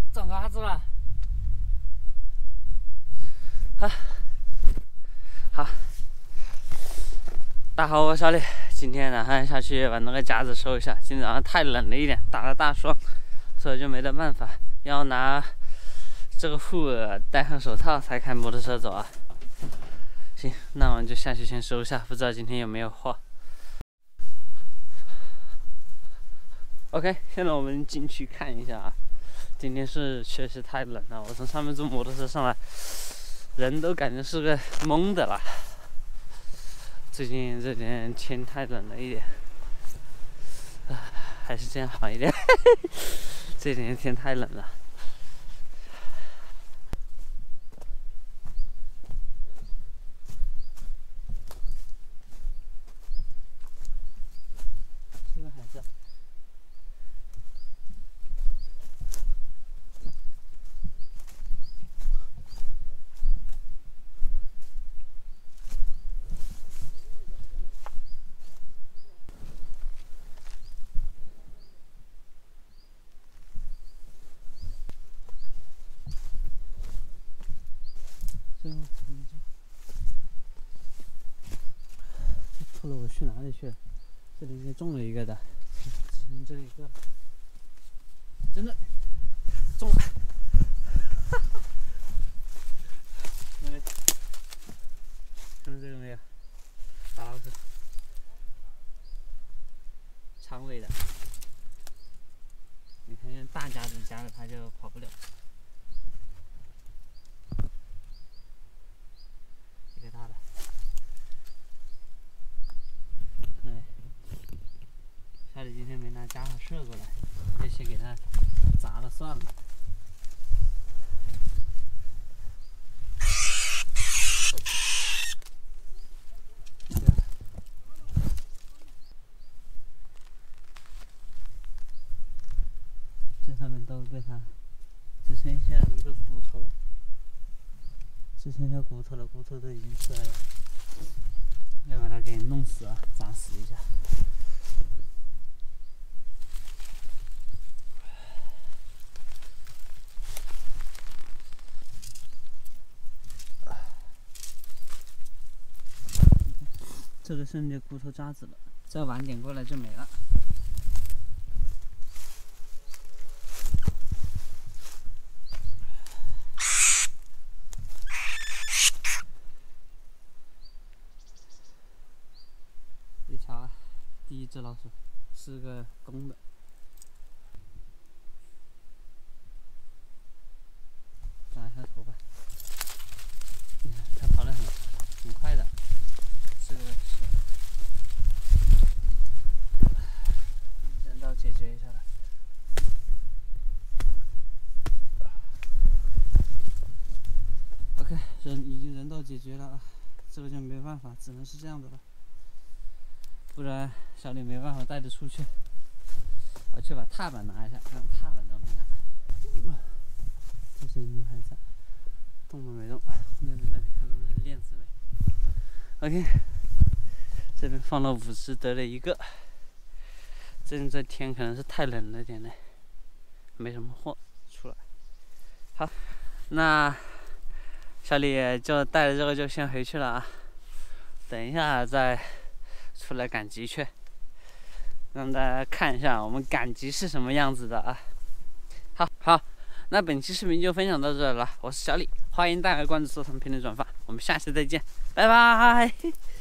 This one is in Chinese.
长鸭子了。好，大家好，我小李。今天打算下去把那个夹子收一下。今天早上太冷了一点，打了大霜，所以就没得办法，要拿这个护耳，戴上手套才开摩托车走啊。行，那我们就下去先收一下，不知道今天有没有货。OK， 现在我们进去看一下啊。今天是确实太冷了，我从上面坐摩托车上来，人都感觉是个懵的了。最近这点天太冷了一点，还是这样好一点。这几天天太冷了。这个还是。这拖了我去哪里去了？这里应该中了一个的，只剩这一个了。真的中了！那边看到这个没有？大老鼠，长尾的。你看用大夹子夹了它就跑不了。一个大的。小李今天没拿家伙射过来，这些给它砸了算了。这上面都被它只剩下一个骨头了，只剩下骨头了，骨头都已经出来了，要把它给弄死啊，砸死一下。这个剩点骨头渣子了，再晚点过来就没了。你瞧啊，第一只老鼠是个公的，抓一下头吧。它跑得很快的。这个是人道解决一下了。OK， 已经人道解决了啊，这个就没办法，只能是这样的了，不然小李没办法带着出去。我去把踏板拿一下，看踏板都没拿。这声音还在，动都没动。那里看到那链子没 ？OK。这边放了5只，得了一个。最近这天可能是太冷了点呢，没什么货出来。好，那小李就带着这个就先回去了啊。等一下再出来赶集去，让大家看一下我们赶集是什么样子的啊。好，那本期视频就分享到这里了，我是小李，欢迎大家关注、收藏、评论、转发，我们下期再见，拜拜。